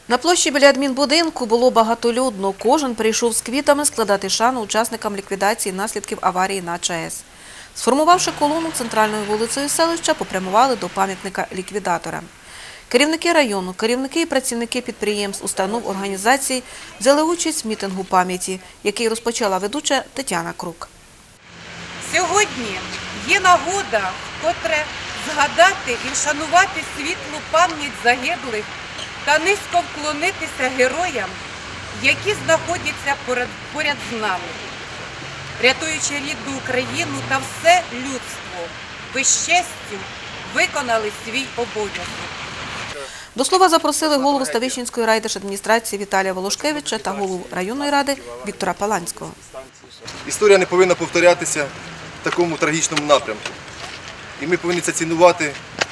На площі біля адмінбудинку було багатолюдно. Кожен прийшов з квітами складати шану учасникам ліквідації наслідків аварії на ЧАЕС. Сформувавши колону центральною вулицею селища, попрямували до пам'ятника ліквідаторам. Керівники району, керівники і працівники підприємств, установ, організацій взяли участь в мітингу пам'яті, який розпочала ведуча Тетяна Крук. Сьогодні є нагода вкотре згадати і вшанувати світлу пам'ять загиблих та низько вклонитися героям, які знаходяться поряд з нами, рятуючи рідну Україну та все людство, без честю виконали свій обов'язок. До слова запросили голову Ставищенської райдержадміністрації Віталія Волошкевича та голову районної ради Віктора Паланського. Історія не повинна повторятися в такому трагічному напрямку. І ми повинні це цінувати,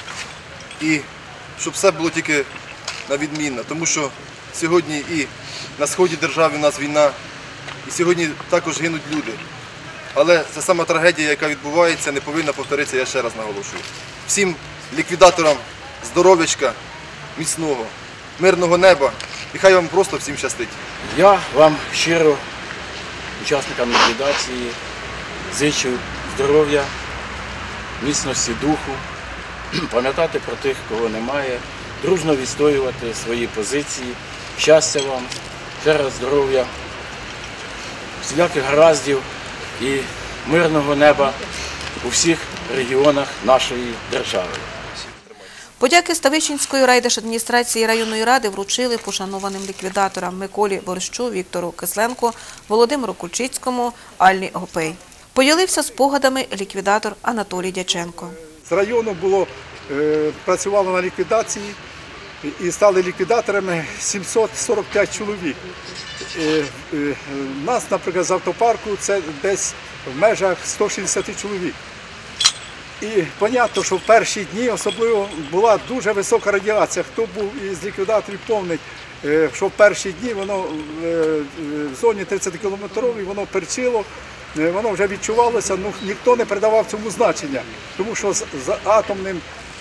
і щоб все було тільки на відмінно. Тому що сьогодні і на сході держави у нас війна, і сьогодні також гинуть люди. Але ця сама трагедія, яка відбувається, не повинна повторитися, я ще раз наголошую. Всім ліквідаторам здоров'ячка, міцного, мирного неба, і хай вам просто всім щастить. Я вам щиро, учасникам ліквідації, зичу здоров'я, міцності духу, пам'ятати про тих, кого немає, дружно відстоювати свої позиції, щастя вам, ще раз здоров'я, всіляких гараздів і мирного неба у всіх регіонах нашої держави. Подяки Ставищенської райдержадміністрації районної ради вручили пошанованим ліквідаторам Миколі Борщу, Віктору Кисленку, Володимиру Кульчицькому, Аллі Гопей. Поділився спогадами ліквідатор Анатолій Дяченко. З району працювало на ліквідації і стали ліквідаторами 745 чоловік. У нас, наприклад, з автопарку це десь в межах 160 чоловік. І зрозуміло, що в перші дні особливо була дуже висока радіація. Хто був із ліквідаторів помнить, що в перші дні воно в зоні 30 кілометровій, воно перчило, воно вже відчувалося, але ніхто не придавав цьому значення, тому що з атомним,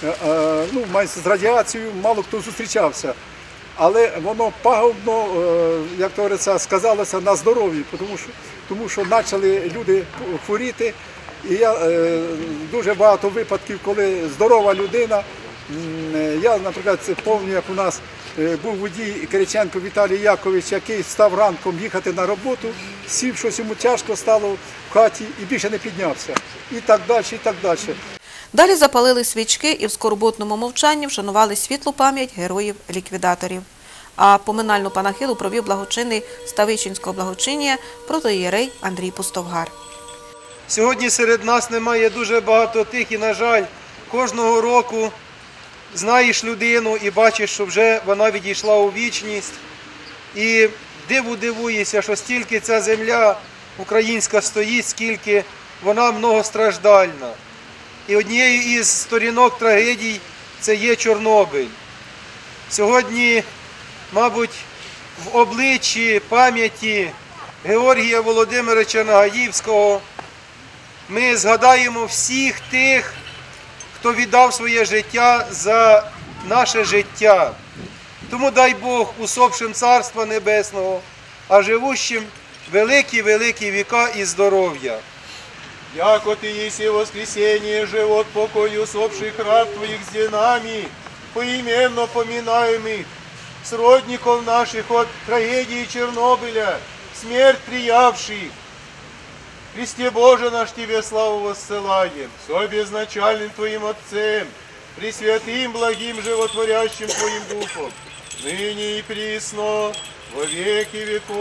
з радіацією мало хто зустрічався. Але воно пагубно, як то говориться, сказалося на здоров'ї, тому що почали люди хворіти. І дуже багато випадків, коли здорова людина, я, наприклад, пам'ятаю, як у нас був водій Кириченко Віталій Якович, який став ранком їхати на роботу, сів, щось йому тяжко стало в хаті і більше не піднявся. І так далі, і так далі. Далі запалили свічки і в скорботному мовчанні вшанували світлу пам'ять героїв-ліквідаторів. А поминальну панахиду провів благочинний Ставищенського благочиння протоієрей Андрій Пустовгар. Сьогодні серед нас немає дуже багато тих, і, на жаль, кожного року знаєш людину і бачиш, що вже вона відійшла у вічність. І дивуєшся, що стільки ця земля українська стоїть, скільки вона многостраждальна. І однією із сторінок трагедій це є Чорнобиль. Сьогодні, мабуть, в обличчі пам'яті Георгія Володимировича Нагаївського ми згадаємо всіх тих, хто віддав своє життя за наше життя. Тому дай Бог усопшим Царства Небесного, а живущим великі-великі віка і здоров'я. Яко Ты еси воскресение, живот, покой усопших раб Твоих с денами, поименно поминаемых, сродников наших от трагедии Чернобыля, смерть приявших. Христе Боже наш Тебе славу воссылаем, со безначальным Твоим Отцем, пресвятым, благим, животворящим Твоим Духом, ныне и присно, во веки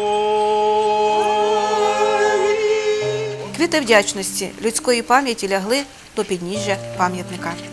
веков. Квіти вдячності, людської пам'яті лягли до підніжжя пам'ятника.